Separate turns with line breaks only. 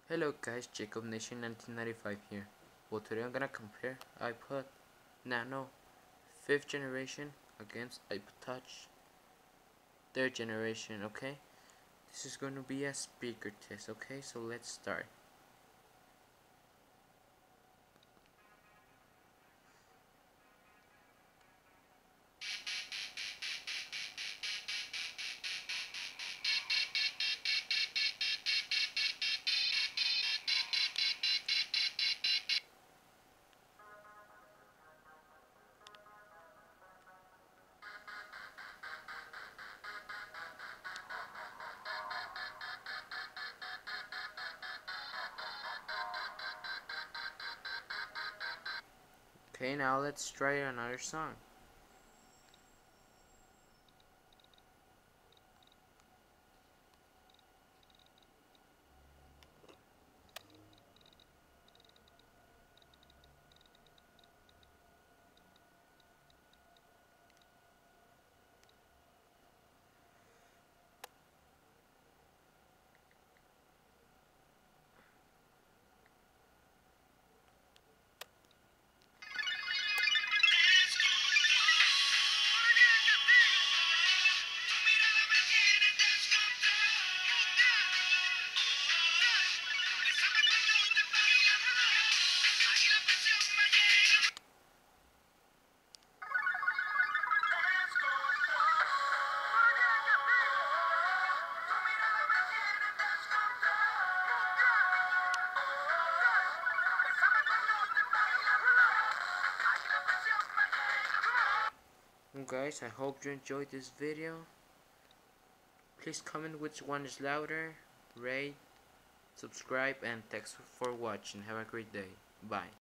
Hello guys, Jacob Nation 1995 here. Well, today I'm gonna compare Ipod Nano 5th generation against Ipod Touch 3rd generation, okay? This is gonna be a speaker test, okay? So let's start. Okay, now let's try another song. Guys, I hope you enjoyed this video. Please comment which one is louder, rate, subscribe, and thanks for watching. Have a great day. Bye.